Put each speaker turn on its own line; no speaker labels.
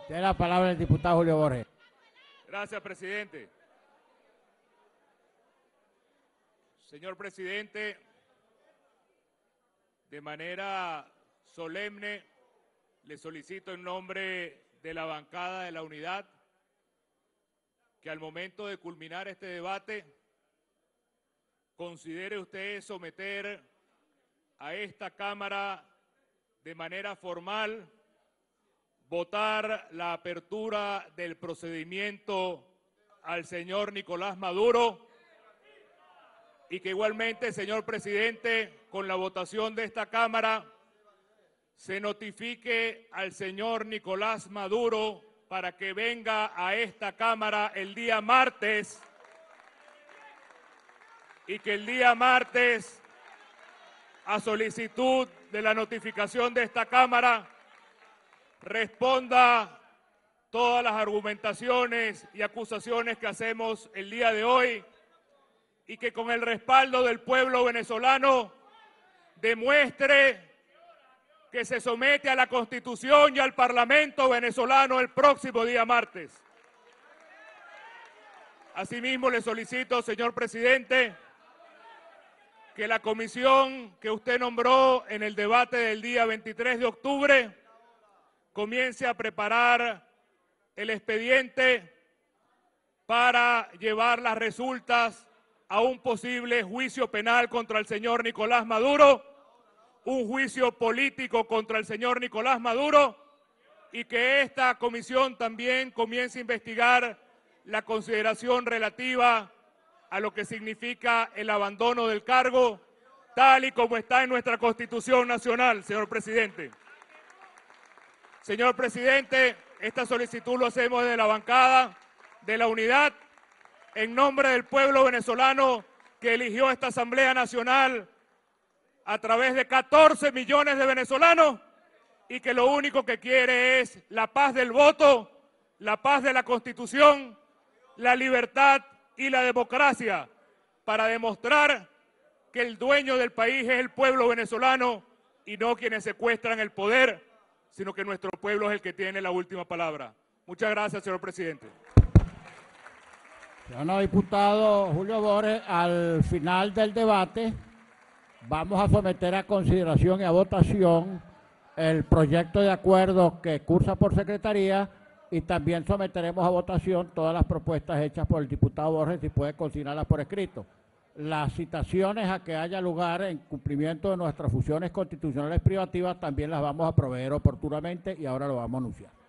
Tiene la palabra el diputado Julio Borges.
Gracias, presidente. Señor presidente, de manera solemne le solicito en nombre de la bancada de la Unidad que al momento de culminar este debate considere usted someter a esta Cámara de manera formal, votar la apertura del procedimiento al señor Nicolás Maduro y que igualmente, señor presidente, con la votación de esta Cámara se notifique al señor Nicolás Maduro para que venga a esta Cámara el día martes y que el día martes, a solicitud de la notificación de esta Cámara, responda todas las argumentaciones y acusaciones que hacemos el día de hoy y que con el respaldo del pueblo venezolano demuestre que se somete a la Constitución y al Parlamento venezolano el próximo día martes. Asimismo, le solicito, señor presidente, que la comisión que usted nombró en el debate del día 23 de octubre comience a preparar el expediente para llevar las resultas a un posible juicio penal contra el señor Nicolás Maduro, un juicio político contra el señor Nicolás Maduro, y que esta comisión también comience a investigar la consideración relativa a lo que significa el abandono del cargo, tal y como está en nuestra Constitución Nacional, señor presidente. Señor presidente, esta solicitud lo hacemos desde la bancada de la Unidad, en nombre del pueblo venezolano que eligió esta Asamblea Nacional a través de 14 millones de venezolanos y que lo único que quiere es la paz del voto, la paz de la Constitución, la libertad y la democracia, para demostrar que el dueño del país es el pueblo venezolano y no quienes secuestran el poder, sino que nuestro pueblo es el que tiene la última palabra. Muchas gracias, señor presidente.
Señor diputado Julio Borges, al final del debate vamos a someter a consideración y a votación el proyecto de acuerdo que cursa por secretaría y también someteremos a votación todas las propuestas hechas por el diputado Borges, si puede consignarlas por escrito. Las citaciones a que haya lugar en cumplimiento de nuestras funciones constitucionales privativas también las vamos a proveer oportunamente y ahora lo vamos a anunciar.